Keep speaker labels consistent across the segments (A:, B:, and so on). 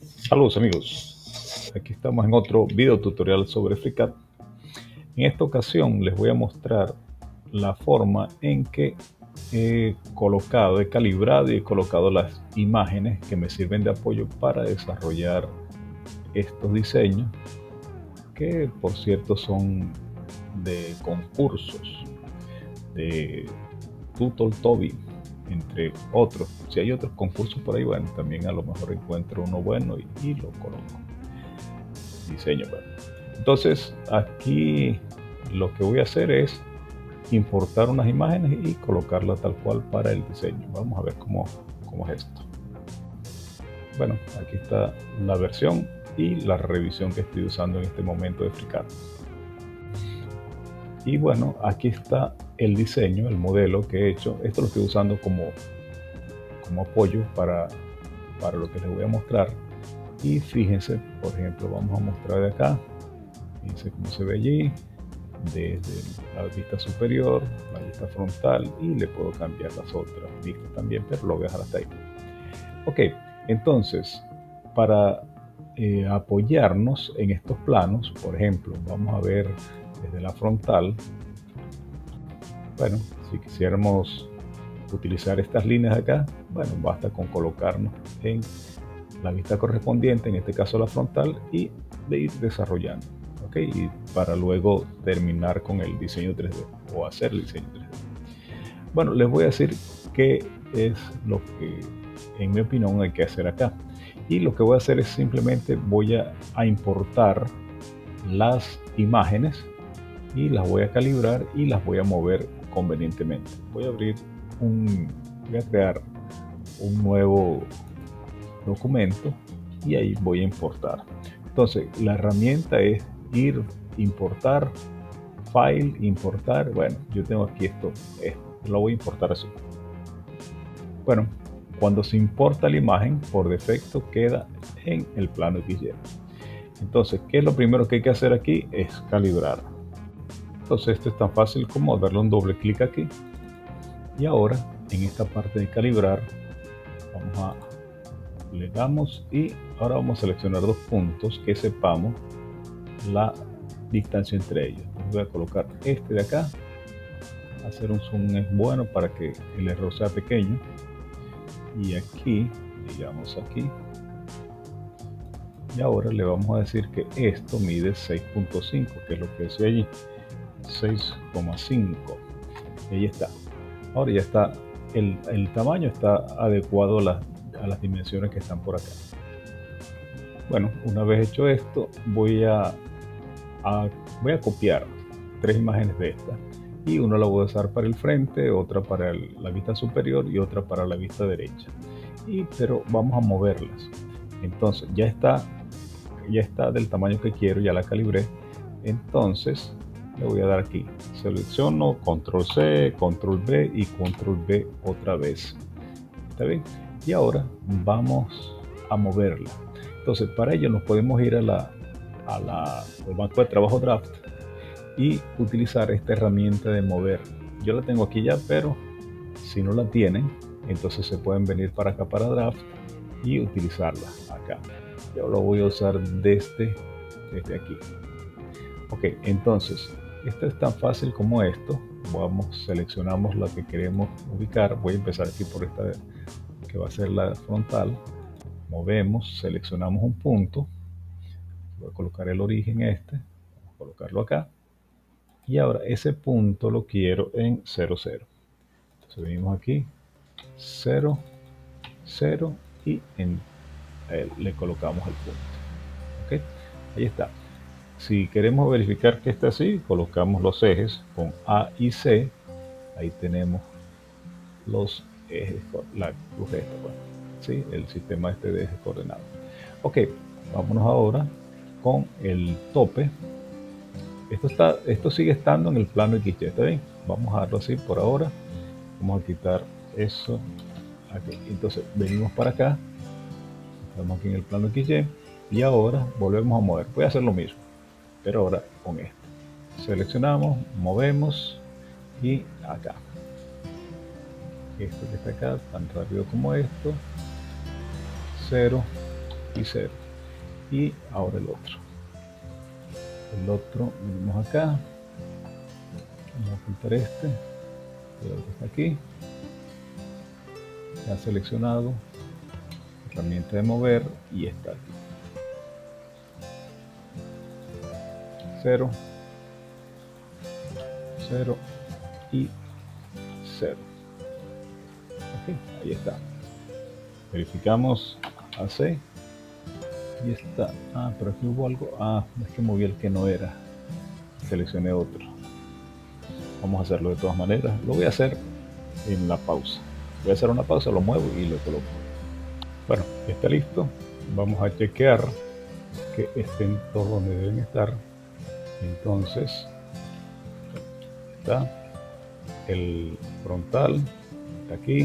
A: Saludos amigos, aquí estamos en otro video tutorial sobre FreeCAD. En esta ocasión les voy a mostrar la forma en que he calibrado y he colocado las imágenes que me sirven de apoyo para desarrollar estos diseños, que por cierto son de concursos de Tutorial, entre otros. Si hay otros concursos por ahí, bueno, también a lo mejor encuentro uno bueno y lo coloco. Diseño, bueno. Entonces aquí lo que voy a hacer es importar unas imágenes y colocarlas tal cual para el diseño. Vamos a ver cómo es esto. Bueno, aquí está la versión y la revisión que estoy usando en este momento de FreeCAD. Y bueno, aquí está el diseño, el modelo que he hecho. Esto lo estoy usando como apoyo para lo que les voy a mostrar. Y fíjense, por ejemplo, vamos a mostrar de acá. Fíjense cómo se ve allí, desde la vista superior, la vista frontal, y le puedo cambiar las otras vistas también, pero lo voy a dejar hasta ahí. Ok, entonces, para apoyarnos en estos planos, por ejemplo, vamos a ver desde la frontal. Bueno, si quisiéramos utilizar estas líneas de acá, bueno, basta con colocarnos en la vista correspondiente, en este caso la frontal, y de ir desarrollando, ¿ok? Y para luego terminar con el diseño 3D o hacer el diseño 3D. Bueno, les voy a decir qué es lo que en mi opinión hay que hacer acá. Y lo que voy a hacer es simplemente voy a importar las imágenes y las voy a calibrar y las voy a mover convenientemente. Voy a crear un nuevo documento y ahí voy a importar. Entonces la herramienta es ir, importar, file, importar. Bueno, yo tengo aquí esto lo voy a importar así. Bueno, cuando se importa la imagen, por defecto queda en el plano XY. Entonces, ¿qué es lo primero que hay que hacer aquí? Es calibrar. Entonces esto es tan fácil como darle un doble clic aquí, y ahora en esta parte de calibrar le damos, y ahora vamos a seleccionar dos puntos que sepamos la distancia entre ellos. Voy a colocar este de acá, hacer un zoom es bueno para que el error sea pequeño, y aquí, digamos aquí, y ahora le vamos a decir que esto mide 6.5, que es lo que decía allí, 6,5. y ahí está. Ahora ya está, el tamaño está adecuado a las dimensiones que están por acá. Bueno, una vez hecho esto, voy a copiar tres imágenes de estas, y una la voy a usar para el frente, otra para la vista superior y otra para la vista derecha. Pero vamos a moverlas. Entonces ya está del tamaño que quiero, ya la calibré. Entonces le voy a dar aquí, selecciono, control C, control V y control V otra vez. ¿Está bien? Y ahora vamos a moverla. Entonces para ello nos podemos ir al banco de trabajo Draft y utilizar esta herramienta de mover. Yo la tengo aquí ya, pero si no la tienen, entonces se pueden venir para acá, para Draft, y utilizarla acá. Yo lo voy a usar desde aquí. Ok, entonces esto es tan fácil como esto. Seleccionamos la que queremos ubicar. Voy a empezar aquí por esta que va a ser la frontal. Movemos, seleccionamos un punto. Voy a colocar el origen vamos a colocarlo acá. Y ahora ese punto lo quiero en 0, 0. Entonces venimos aquí, 0, 0, y le colocamos el punto. ¿Ok? Ahí está. Si queremos verificar que está así, colocamos los ejes con A y C. Ahí tenemos los ejes, la cruz esta, bueno, ¿sí? El sistema de ejes coordenados. Ok, vámonos ahora con el tope. Esto sigue estando en el plano XY, ¿está bien? Vamos a darlo así por ahora. Vamos a quitar eso aquí. Entonces venimos para acá, estamos aquí en el plano XY, y ahora volvemos a mover. Voy a hacer lo mismo, pero ahora con esto. Seleccionamos, movemos, y acá. Esto que está acá, tan rápido como esto, 0, 0. Y ahora el otro. El otro, venimos acá. Vamos a quitar este. El otro está aquí. Ya seleccionado. Herramienta de mover y está aquí. 0, 0 y 0. Ok, ahí está. Verificamos AC y está. Ah, pero aquí hubo algo. Ah, es que moví el que no era. Seleccioné otro. Vamos a hacerlo de todas maneras. Lo voy a hacer en la pausa. Voy a hacer una pausa, lo muevo y lo coloco. Bueno, está listo. Vamos a chequear que estén todos donde deben estar. Entonces, está el frontal, está aquí.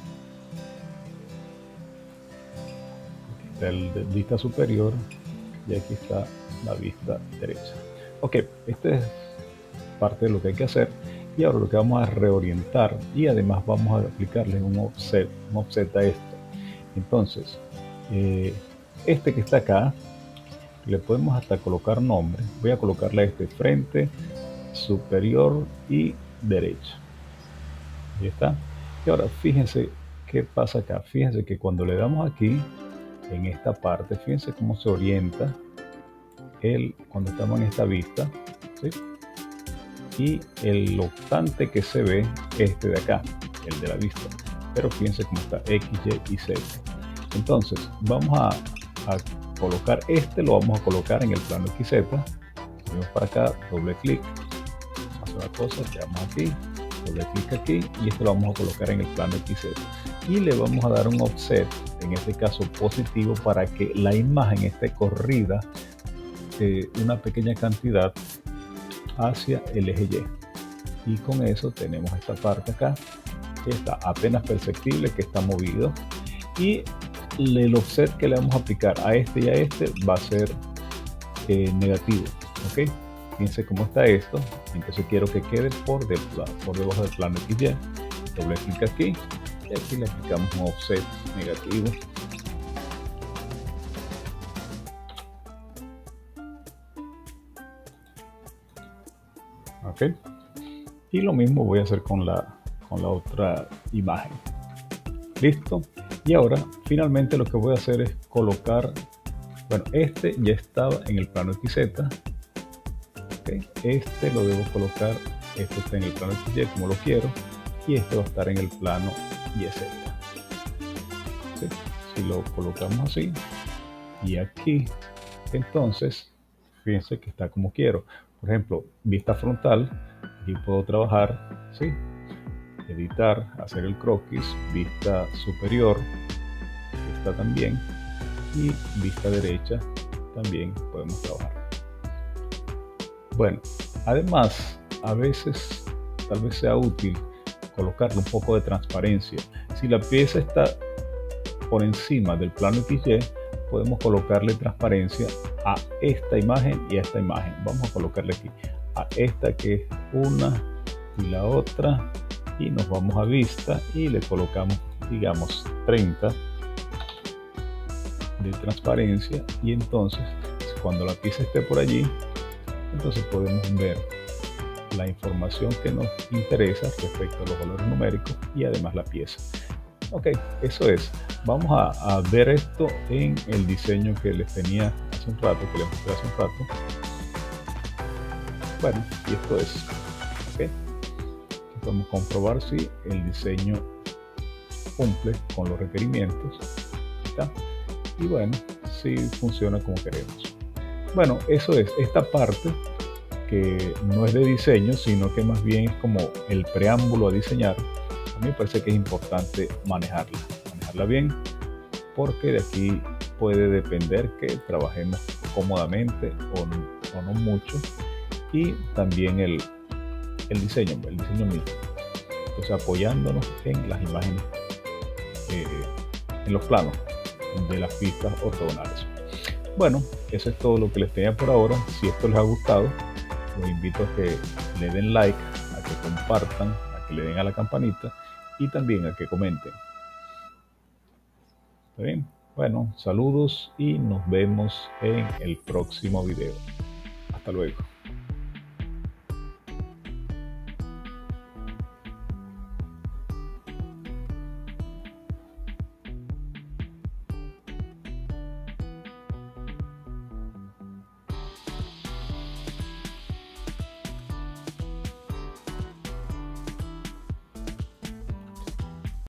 A: Aquí está el de vista superior y aquí está la vista derecha. Ok, esta es parte de lo que hay que hacer. Y ahora lo que vamos a reorientar y además vamos a aplicarle un offset a esto. Entonces, este que está acá, le podemos hasta colocar nombre. Voy a colocarle a este frente, superior y derecha. Ahí está. Y ahora fíjense qué pasa acá. Fíjense que cuando le damos aquí, en esta parte, fíjense cómo se orienta cuando estamos en esta vista, ¿sí? Y el octante que se ve, este de acá, el de la vista. Pero fíjense cómo está X, Y y Z. Entonces, vamos a colocar lo vamos a colocar en el plano XZ. Venimos para acá, doble clic. Vamos a hacer una cosa, le damos aquí, doble clic aquí y lo vamos a colocar en el plano XZ. Y le vamos a dar un offset, en este caso positivo, para que la imagen esté corrida una pequeña cantidad hacia el eje Y. Y con eso tenemos esta parte acá, que está apenas perceptible, que está movido. Y el offset que le vamos a aplicar a este y a este va a ser negativo. ¿Ok? Fíjense cómo está esto. Entonces quiero que quede por debajo del plano XY. Doble clic aquí y aquí le aplicamos un offset negativo. Ok, y lo mismo voy a hacer con la otra imagen. Listo. Y ahora finalmente lo que voy a hacer es colocar, bueno, este ya estaba en el plano XZ. Okay. Este lo debo colocar, este está en el plano XY como lo quiero, y este va a estar en el plano YZ. ¿Sí? Si lo colocamos así y aquí, entonces fíjense que está como quiero. Por ejemplo, vista frontal, aquí puedo trabajar, ¿sí? Editar, hacer el croquis, vista superior, está también, y vista derecha también podemos trabajar. Bueno, además, a veces tal vez sea útil colocarle un poco de transparencia. Si la pieza está por encima del plano XY, podemos colocarle transparencia a esta imagen y a esta imagen. Vamos a colocarle aquí a esta, que es una y la otra, y nos vamos a vista y le colocamos, digamos, 30 de transparencia, y entonces cuando la pieza esté por allí, entonces podemos ver la información que nos interesa respecto a los valores numéricos y además la pieza. Ok, eso es. Vamos a ver esto en el diseño que les tenía hace un rato, que les mostré hace un rato. Bueno, y esto es. Ok, podemos comprobar si el diseño cumple con los requerimientos. ¿Está? Y bueno, si funciona como queremos. Bueno, eso es. Esta parte que no es de diseño, sino que más bien es como el preámbulo a diseñar. A mí me parece que es importante manejarla bien, porque de aquí puede depender que trabajemos cómodamente o no mucho, y también el diseño mismo. Entonces, apoyándonos en las imágenes, en los planos de las pistas ortogonales. Bueno, eso es todo lo que les tenía por ahora. Si esto les ha gustado, los invito a que le den like, a que compartan, a que le den a la campanita y también a que comenten. ¿Está bien? Bueno, saludos y nos vemos en el próximo video. Hasta luego.